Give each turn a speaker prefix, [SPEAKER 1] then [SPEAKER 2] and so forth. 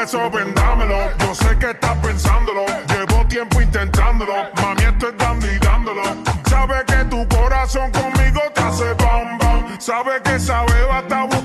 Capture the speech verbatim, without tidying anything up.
[SPEAKER 1] eso vendámelo. Yo sé que estás pensándolo, llevo tiempo intentándolo. Mami, esto es dando y dándolo. Sabe que tu corazón conmigo te hace bam bam. Sabe que esa beba está buena.